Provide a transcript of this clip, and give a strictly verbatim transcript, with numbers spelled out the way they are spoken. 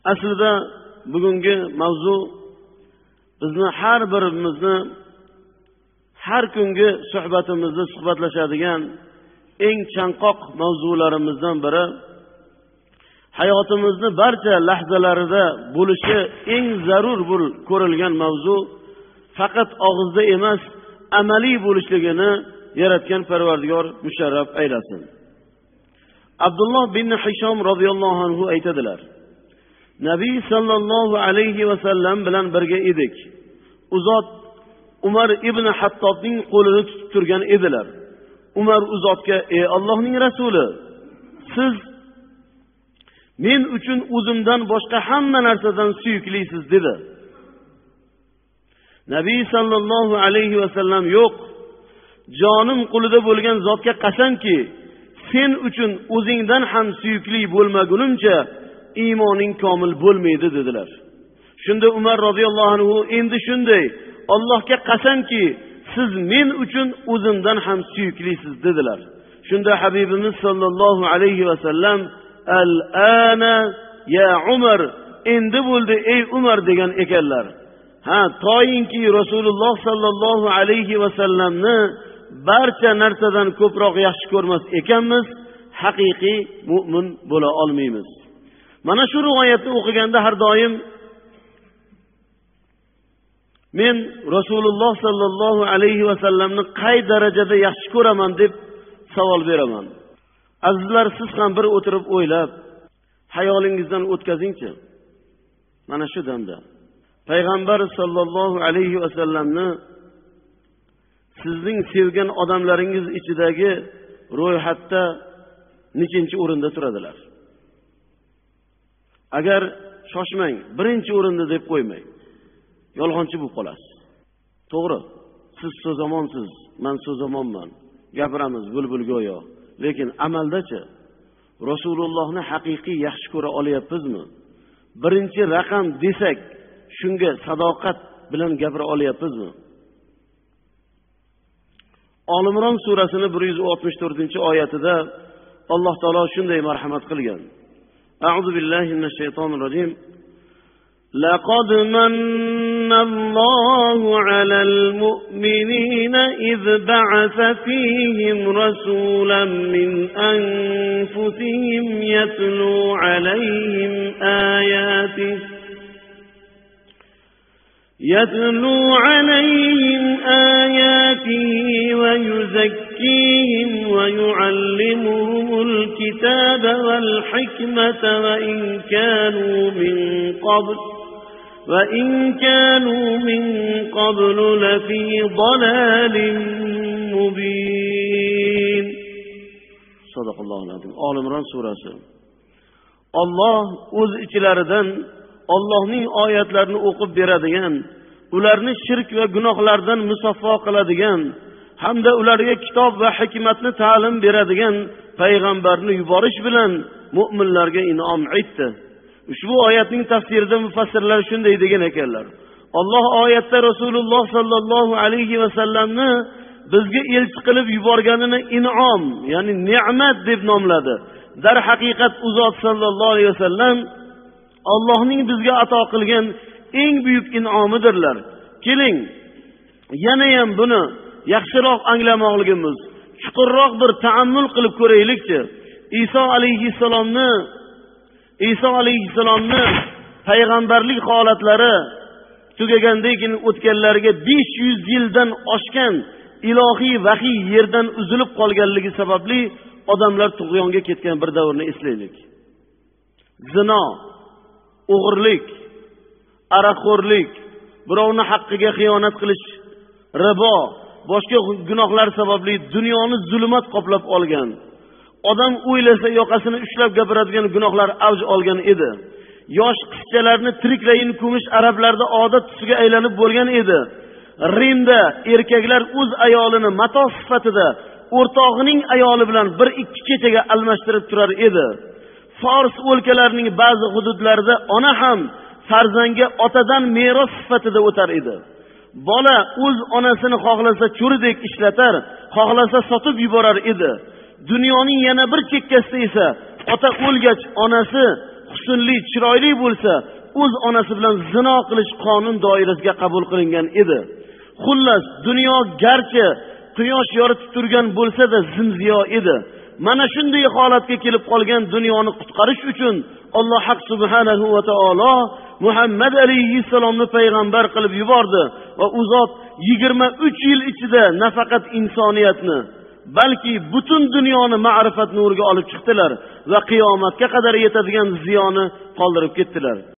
Aslida bugungi mavzu bizni har birimizni har kungi suhbatimizda suhbatlashadigan eng chanqoq mavzularimizdan biri, hayotimizni barcha lahzalarida bo'lishi eng zarur bo'lib ko'rilgan mavzu faqat og'izda emas, amaliy bo'lishligini yaratgan Parvardigor musharraf aylasin. Abdulloh bin Hishom radhiyallohu anhu aytadilar: Nabiy sallallohu alayhi va sallam bilan birga edik. U zot Umar ibn Hattobning qo'lini tutib turgan edilar. Umar u zotga: "Ey Allohning rasuli, siz men uchun o'zimdan boshqa hamma narsadan suyuklisiz" dedi. Nabiy sallallohu alayhi va sallam: "Yo'q, jonim qo'lida bo'lgan zotga qasamki, sen uchun o'zingdan ham suyukli bo'lmagunimcha iymoning komil bo'lmaydi" dedilar. Shunda Umar radhiyallohu anhu: "Endi shunday, Allohga qasamki, siz men uchun o'zimdan ham suyuklisiz" dedilar. Shunda Habibimiz sallallohu alayhi va sallam: "Al-ana ya Umar, endi bo'ldi ey Umar" degan ekanlar. Ha, toyinki Rasululloh sallallohu alayhi va sallamni barcha narsadan ko'proq yaxshi ko'rmas ekanmiz, haqiqiy mu'min bo'la olmaymiz. Mana shu rivoyatni o'qiganda har doim men Rasululloh sallallohu alayhi va sallamni qay darajada yaxshi ko'raman deb savol beraman. Azizlar, siz ham bir o'tirib o'ylab, hayolingizdan o'tkazingchi. Mana shu damda Payg'ambar sallallohu alayhi va sallamni sizning sevgan odamlaringiz ichidagi ro'yxatda nechinchi o'rinda turadilar? Agar shoshmang, birinchi o'rinda deb qo'ymang. Yolg'onchi bo'lib qolasiz. To'g'ri, siz so'zamonsiz, men so'zamonman. Gapiramiz bulbul go'yo. Lekin amaldachi Rasulullohni haqiqiy yaxshi ko'ra olyapmizmi? Birinchi raqam desak, shunga sadoqat bilan gapira olyapmizmi? Al-Imron surasini bir yuz oltmish to'rtinchi oyatida Alloh taolo shunday marhamat qilgan. A'udhu billahi minash shaytonir rojim. لقد من الله على المؤمنين إذ بعث فيهم رسولا من أنفسهم يتلو عليهم آياته يتلو عليهم آياته ويزكيهم ويعلمهم الكتاب والحكمة وإن كانوا من قبل وإن كانوا من قبل لفي ضلال مبين. صدق الله العظيم. Al-Imron surasi. Allah o'z ichlaridan Allohning oyatlarini o'qib beradigan, ularni shirk va gunohlardan musaffo qiladigan hamda ularga kitob va hikmatni ta'lim beradigan payg'ambarni yuborish bilan mu'minlarga in'om etdi. Ushbu oyatning tafsirida mufassirlar shunday degan ekanlar: Alloh oyatda Rasululloh sallallohu alayhi va sallamni bizga elchi qilib yuborganini in'om, ya'ni ne'mat deb nomladi. Dar haqiqat u zot sallallohu alayhi va sallam Allohning bizga ato qilgan eng buyuk in'omidirlar. Keling, yana ham buni yaxshiroq anglamoqligimiz, chuqurroq bir ta'ammul qilib ko'raylikchi. Iso alayhissalomni Iso alayhissalomni payg'ambarlik holatlari tugagandan keyin o'tganlariga besh yuz yildan oshgan ilohiy vahiy yerdan uzilib qolganligi sababli odamlar tug'yonga ketgan bir davrni eslaylik. Zino, o'g'irlik, aroqxo'rlik, birovning haqqiga xiyonat qilish, ribo, boshqa gunohlar sababli dunyoni zulmat qoplab olgan. Odam o'ylasa yoqasini ushlab gapiradigan gunohlar avj olgan edi. Yosh qizchalarni tiriklayin ko'mish arablarda odat tusiga aylanib bo'lgan edi. Rimda erkaklar o'z ayolini mato sifatida o'rtog'ining ayoli bilan bir ikki kechaga almashtirib turar edi. Fors o'lkalarining ba'zi hududlarida ona ham farzandga otadan meros sifatida o'tar edi. Bola o'z onasini xohlasa cho'ridek ishlatar, xohlasa sotib yuborar edi. Dunyoning yana bir chekkasida esa ota o'lgach onasi husnli, chiroyli bo'lsa, o'z onasi bilan zino qilish qonun doirasiga qabul qilingan edi. Xullas, dunyo garchi quyosh yoritib turgan bo'lsa-da zimziyo edi. Mana shunday holatga kelib qolgan dunyoni qutqarish uchun Alloh haq subhanahu va taolo Muhammad alayhissalomni payg'ambar qilib yubordi va u zot yigirma uch yil ichida nafaqat insoniyatni, balki butun dunyoni ma'rifat nuriga olib chiqdilar va qiyomatga qadar yetadigan ziyoni qoldirib ketdilar.